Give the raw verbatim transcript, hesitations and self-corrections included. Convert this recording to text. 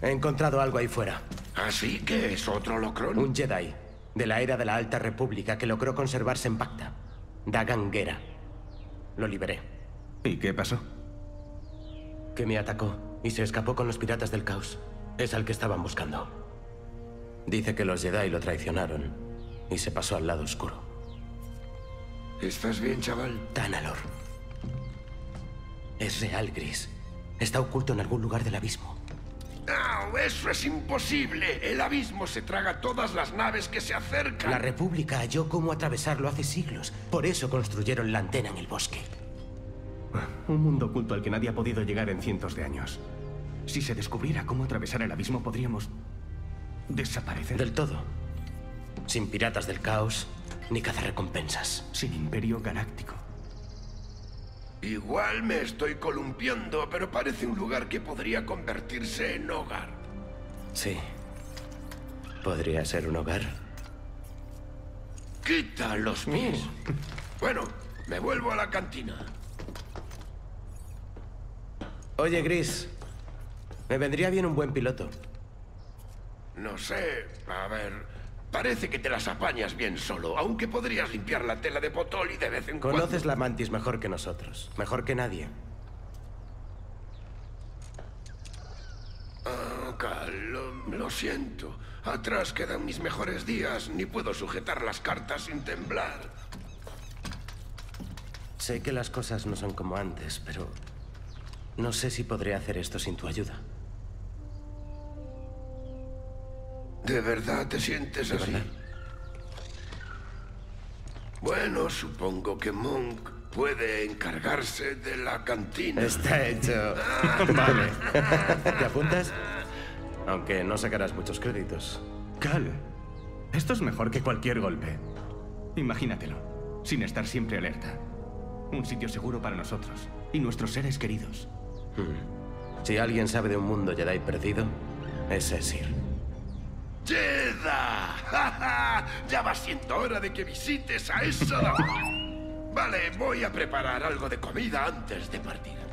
He encontrado algo ahí fuera. ¿Así que es otro Locron? Un Jedi, de la era de la Alta República, que logró conservarse en Pacta. Dagan Gera. Lo liberé. ¿Y qué pasó? Que me atacó y se escapó con los piratas del caos. Es al que estaban buscando. Dice que los Jedi lo traicionaron y se pasó al lado oscuro. ¿Estás bien, chaval? Tanalor. Es real, Gris. Está oculto en algún lugar del abismo. ¡No! ¡Eso es imposible! El abismo se traga todas las naves que se acercan. La República halló cómo atravesarlo hace siglos. Por eso construyeron la antena en el bosque. Un mundo oculto al que nadie ha podido llegar en cientos de años. Si se descubriera cómo atravesar el abismo, podríamos desaparecer. Del todo. Sin piratas del caos, ni cazarrecompensas. Sin imperio galáctico. Igual me estoy columpiando, pero parece un lugar que podría convertirse en hogar. Sí. ¿Podría ser un hogar? ¡Quita los pies! Bueno, me vuelvo a la cantina. Oye, Gris. Me vendría bien un buen piloto. No sé, a ver... Parece que te las apañas bien solo, aunque podrías limpiar la tela de Potoli de vez en cuando. Conoces la Mantis mejor que nosotros. Mejor que nadie. Ah, Cal, lo, lo siento. Atrás quedan mis mejores días. Ni puedo sujetar las cartas sin temblar. Sé que las cosas no son como antes, pero... no sé si podré hacer esto sin tu ayuda. ¿De verdad te sientes ¿De así? verdad? Bueno, supongo que Monk puede encargarse de la cantina. Está hecho. Vale. ¿Te apuntas? Aunque no sacarás muchos créditos. Cal, esto es mejor que cualquier golpe. Imagínatelo, sin estar siempre alerta. Un sitio seguro para nosotros y nuestros seres queridos. Hmm. Si alguien sabe de un mundo Jedi perdido, es Esir. ¡Jedha! ¡Ja, ja! Ya va siendo hora de que visites a esa... Vale, voy a preparar algo de comida antes de partir.